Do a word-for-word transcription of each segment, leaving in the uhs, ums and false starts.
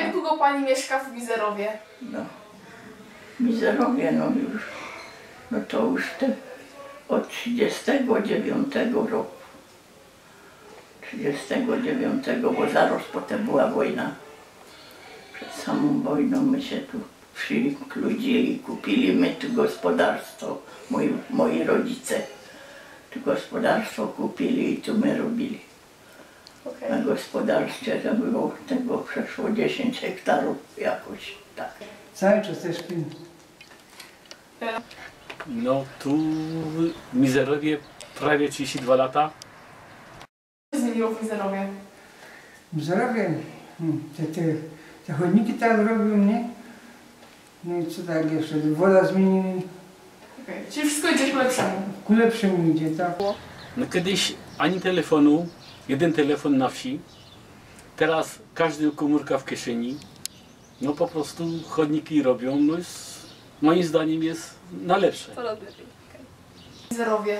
Jak długo pani mieszka w Mizerowie? No, w Mizerowie, no już, no to już te, od trzydziestego dziewiątego roku. trzydziestego dziewiątego, bo zaraz potem była wojna. Przed samą wojną my się tu przykludzili, kupili my tu gospodarstwo, moi, moi rodzice. Tu gospodarstwo kupili i tu my robili. Okay. Na gospodarstwie to było tego przeszło dziesięć hektarów jakoś tak. Cały czas też pin. No tu w Mizerowie prawie trzydzieści dwa lata. Co się zmieniło w Mizerowie? W Mizerowie te, te, te chodniki tak robią, nie? No i co tak jeszcze, woda zmienili. Okay. Czyli wszystko idzie ku lepszemu? Ku lepszemu idzie, tak. No kiedyś ani telefonu, jeden telefon na wsi. Teraz każdy komórka w kieszeni. No po prostu chodniki robią, no jest, moim zdaniem jest na lepsze. W Mizerowie.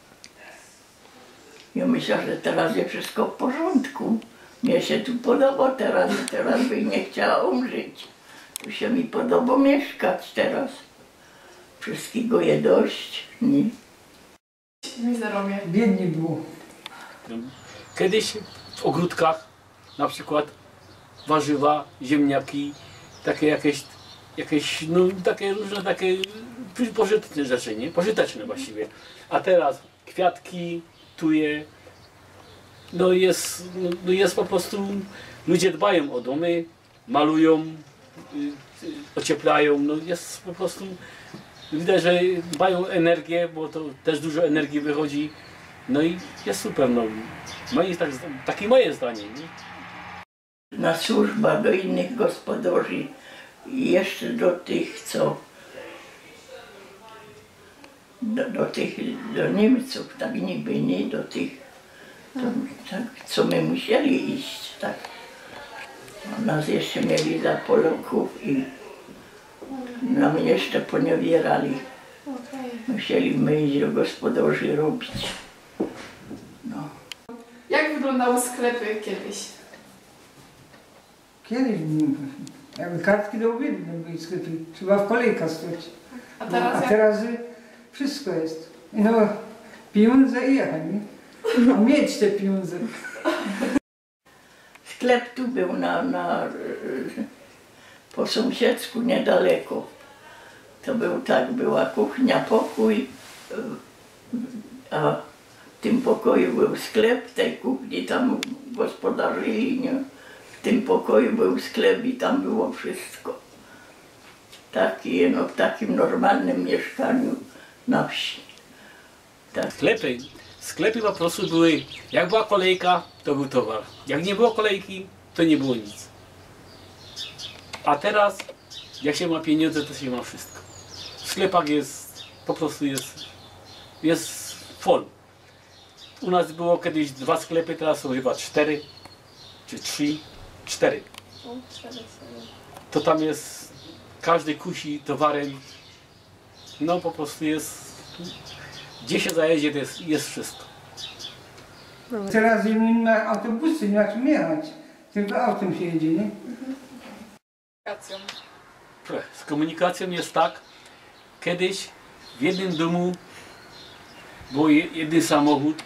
Ja myślę, że teraz jest wszystko w porządku. Mnie się tu podoba teraz i teraz bym nie chciała umrzeć. Tu się mi podoba mieszkać teraz. Wszystkiego je dość. Nie? W Mizerowie. Biednie było. Kiedyś w ogródkach na przykład warzywa, ziemniaki, takie jakieś, jakieś no takie różne takie pożyteczne rzeczy, nie? Pożyteczne właściwie. A teraz kwiatki, tuje, no jest, no jest po prostu, ludzie dbają o domy, malują, ocieplają, no jest po prostu, widać, że dbają o energię, bo to też dużo energii wychodzi, no i jest super, no. Moje, tak, takie moje zdanie, nie? Na służbę do innych gospodarzy i jeszcze do tych, co do, do tych, do Niemców, tak niby, nie do tych, to, tak, co my musieli iść, tak. A nas jeszcze mieli za Polaków i nam jeszcze poniewierali. Musieliśmy iść do gospodarzy robić. No. Jak wyglądały sklepy kiedyś? Kiedyś, jakby kartki do obiadu były sklepy, trzeba w kolejkach stać. A teraz, A jak... teraz wszystko jest. No, pieniądze i jechać, nie? A mieć te pieniądze. Sklep tu był na, na, po sąsiedzku niedaleko. To był tak, była kuchnia, pokój, a w tym pokoju był sklep, w tej kuchni tam gospodarzyli, nie? W tym pokoju był sklep i tam było wszystko. Taki, no, w takim normalnym mieszkaniu na wsi. Tak. Sklepy, sklepy po prostu były, jak była kolejka, to był towar. Jak nie było kolejki, to nie było nic. A teraz, jak się ma pieniądze, to się ma wszystko. W sklepach jest, po prostu jest, jest full. U nas było kiedyś dwa sklepy, teraz są chyba cztery, czy trzy, cztery. To tam jest, każdy kusi towarem, no po prostu jest, gdzie się zajedzie, to jest, jest wszystko. Teraz nie ma autobusy, nie ma czym jechać, tylko autem się jedzie, nie? Z komunikacją jest tak, kiedyś w jednym domu był jeden samochód,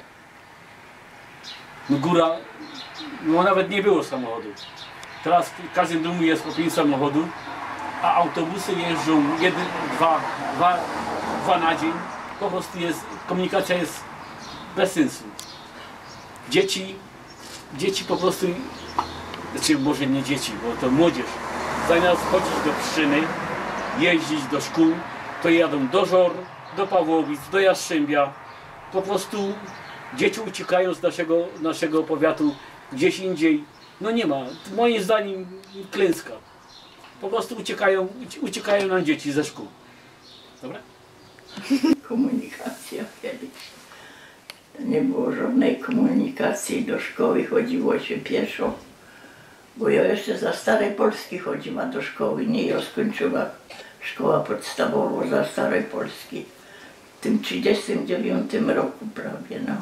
no góra, no nawet nie było samochodu. Teraz w każdym domu jest po pięć samochodów, a autobusy jeżdżą jeden, dwa, dwa, dwa na dzień. Po prostu jest, komunikacja jest bez sensu. Dzieci, dzieci po prostu, znaczy może nie dzieci, bo to młodzież, zamiast chodzić do Pszczyny, jeździć do szkół, to jadą do Żor, do Pawłowic, do Jastrzębia. Po prostu dzieci uciekają z naszego, naszego powiatu gdzieś indziej. No nie ma, moim zdaniem klęska. Po prostu uciekają, uciekają nam dzieci ze szkół. Dobra? Komunikacja kiedyś. Nie było żadnej komunikacji, do szkoły chodziło się pieszo. Bo ja jeszcze za Starej Polski chodziłam do szkoły, nie, ja skończyła szkoła podstawowa za Starej Polski. W tym trzydziestym dziewiątym roku prawie, no.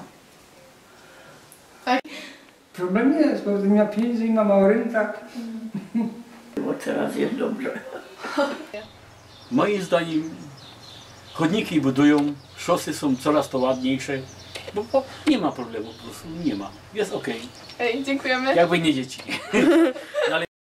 Problem jest, bo nie ma pieniędzy i ma mała renta. Bo teraz jest dobrze. Moim zdaniem chodniki budują, szosy są coraz to ładniejsze, bo, bo nie ma problemu po prostu, nie ma. Jest ok. Ej, dziękujemy. Jakby nie dzieci. No, ale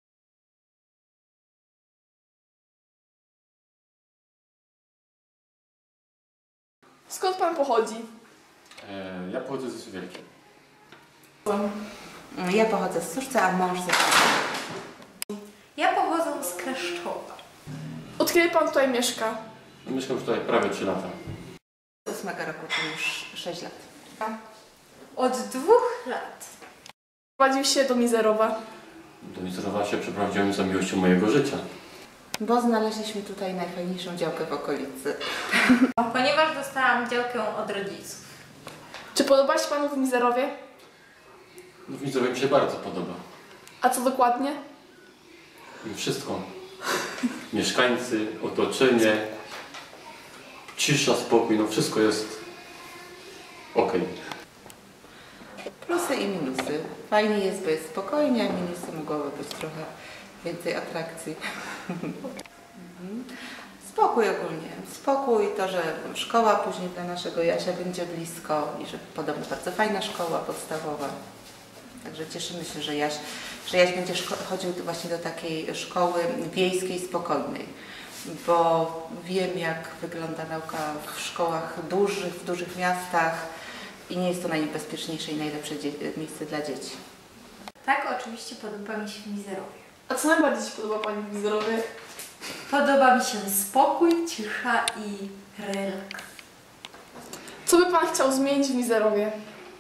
Skąd pan pochodzi? E, Ja pochodzę ze Suwałki. Ja pochodzę z Suszca, a mąż ze Suszca. Ja pochodzę z Kleszczowa. Od kiedy pan tutaj mieszka? Mieszkam już tutaj prawie trzy lata. Z ósmego roku to już sześć lat. Od dwóch lat. Prowadził się do Mizerowa. Do Mizerowa się przeprowadziłem za miłością mojego życia. Bo znaleźliśmy tutaj najfajniejszą działkę w okolicy. Ponieważ dostałam działkę od rodziców. Czy podoba się panu w Mizerowie? No, w Mizerowie mi się bardzo podoba. A co dokładnie? Wszystko. Mieszkańcy, otoczenie, cisza, spokój, no wszystko jest ok. Plusy i minusy. Fajnie jest, bo jest spokojnie, a minusy mogłoby być trochę więcej atrakcji. Mhm. Spokój ogólnie. Spokój, to, że szkoła później dla naszego Jasia będzie blisko i że podobno bardzo fajna szkoła podstawowa. Także cieszymy się, że Jaś, że Jaś będzie chodził właśnie do takiej szkoły wiejskiej, spokojnej. Bo wiem, jak wygląda nauka w szkołach dużych, w dużych miastach i nie jest to najbezpieczniejsze i najlepsze miejsce dla dzieci. Tak, oczywiście podoba mi się w Mizerowie. A co najbardziej się podoba pani w Mizerowie? Podoba mi się spokój, cisza i relaks. Co by pan chciał zmienić w Mizerowie?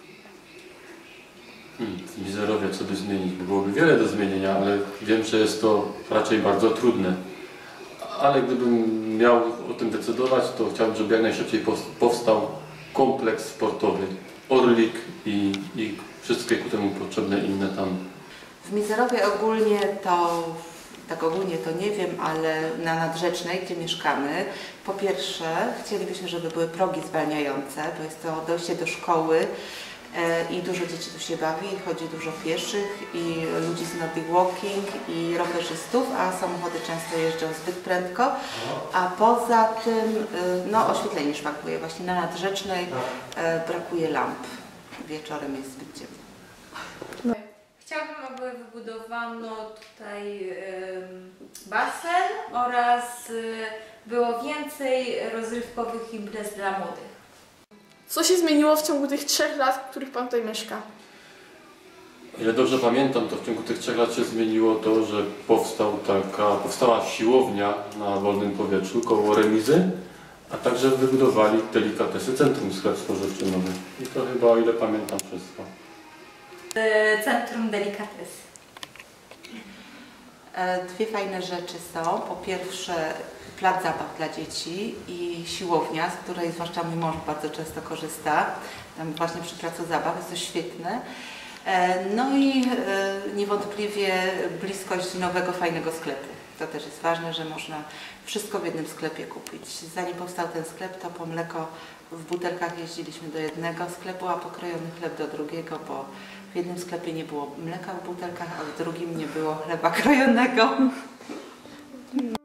Hmm, w Mizerowie co by zmienić? Byłoby wiele do zmienienia, ale wiem, że jest to raczej bardzo trudne. Ale gdybym miał o tym decydować, to chciałbym, żeby jak najszybciej powstał kompleks sportowy, Orlik i, i wszystkie ku temu potrzebne inne tam. W Mizerowie ogólnie to, tak ogólnie to nie wiem, ale na Nadrzecznej, gdzie mieszkamy, po pierwsze chcielibyśmy, żeby były progi zwalniające, bo jest to dojście do szkoły e, i dużo dzieci tu się bawi, chodzi dużo pieszych i ludzi z nordic walking i rowerzystów, a samochody często jeżdżą zbyt prędko, a poza tym e, no, oświetlenie szwankuje. Właśnie na Nadrzecznej e, brakuje lamp, wieczorem jest zbyt ciemno. Chciałabym, aby wybudowano tutaj ym, basen oraz y, było więcej rozrywkowych imprez dla młodych. Co się zmieniło w ciągu tych trzech lat, w których pan tutaj mieszka? O ile dobrze pamiętam, to w ciągu tych trzech lat się zmieniło to, że powstał taka, powstała siłownia na wolnym powietrzu koło remizy, a także wybudowali delikatesy centrum sklep spożywczy nowy. I to chyba, o ile pamiętam, wszystko. Y, Centrum Delikates. E, Dwie fajne rzeczy są. Po pierwsze plac zabaw dla dzieci i siłownia, z której zwłaszcza mój mąż bardzo często korzysta. Tam właśnie przy placu zabaw jest to świetne. E, No i e, niewątpliwie bliskość nowego fajnego sklepu. To też jest ważne, że można wszystko w jednym sklepie kupić. Zanim powstał ten sklep, to po mleko w butelkach jeździliśmy do jednego sklepu, a pokrojony chleb do drugiego, bo w jednym sklepie nie było mleka w butelkach, a w drugim nie było chleba krojonego.